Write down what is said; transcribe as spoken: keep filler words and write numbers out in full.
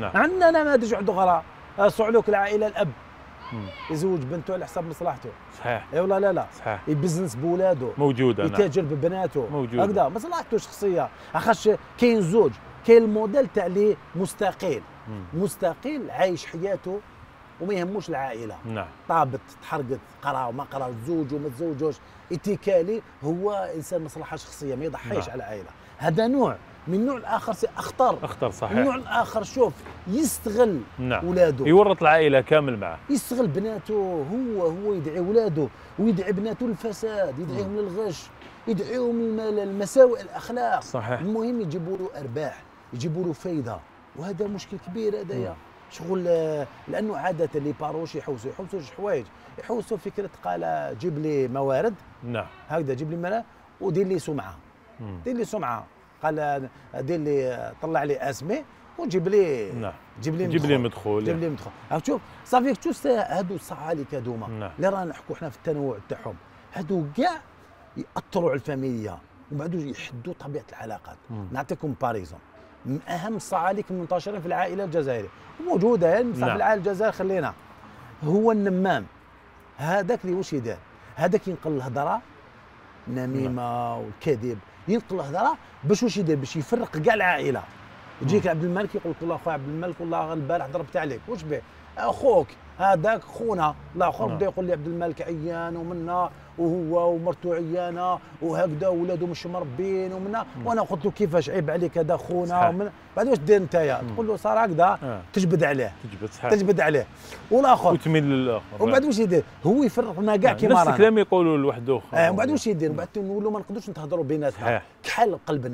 نعم. عندنا نماذج اخرى، صعلوك العائله الاب مم. يزوج بنته على حساب مصلحته. صحيح. اي ولا لا لا؟ صحيح. يبزنس بولاده، موجوده. يتاجر ببناته، موجوده هكذا مصلحته شخصيه. اخاش كاين زوج، كاين الموديل تاع اللي مستقل، مم. مستقل عايش حياته وما يهموش العائله. نعم. طابت تحرقت قرا وما قرا، تزوجوا وما تزوجوش، اتكالي، هو انسان مصلحه شخصيه ما يضحيش نعم. على العائله. هذا نوع. من النوع الاخر اخطر. اخطر صحيح. النوع الاخر شوف يستغل نعم. اولاده، يورط العائله كامل معه، يستغل بناته، هو هو يدعي اولاده ويدعي بناته للفساد، يدعيهم للغش، يدعيهم للمساوئ الاخلاق. صحيح. المهم يجيبوا له ارباح، يجيبوا له فايده، وهذا مشكل كبير هذايا. شغل لانه عاده اللي باروش يحوسوا يحوسوا جوج حوايج، يحوسوا فكره قال جيب لي موارد. نعم. هكذا جيب لي موارد ودير لي سمعه. مم. دير لي سمعه، قال دير لي طلع لي اسمي وجيب لي. نعم. جيب لي جيب لي مدخول. جيب لي مدخول. شوف صافي توست هادو الصعاليك هادوما. نعم. اللي رانا نحكوا حنا في التنوع تاعهم، هادو كاع ياثروا على الفاميليا ومن بعد يحدوا طبيعه العلاقات. مم. نعطيكم باريزون من اهم الصعاليك المنتشرين في العائله الجزائريه موجوده يعني في العائله الجزائريه خلينا، هو النمام. هذاك اللي واش يدير؟ هذاك ينقل الهضره نميمه والكذب، ينقل الهضره باش واش يدير؟ باش يفرق كاع العائله. يجيك عبد الملك يقول لك والله خويا عبد الملك والله البارح ضربت عليك، واش به؟ اخوك هذاك خونا، لا اخر بدا يقول لي عبد الملك عيان ومنا وهو ومرته عيانه وهكذا وولادو مش مربين ومنا، وانا قلت له كيفاش عيب عليك هذا خونا ومن بعد واش دير نتايا؟ تقول له صار هكذا آه. تجبد عليه، تجبد صحيح. تجبد عليه والاخر وتميل للاخر، ومن بعد واش يدير؟ هو يفرقنا كاع كيما رانا رانا نفس الكلام يقولوا لوحده اخر. آه. ومن بعد واش يدير؟ من بعد نولوا ما نقدروش نتهضروا بيناتنا، كحل قلبنا.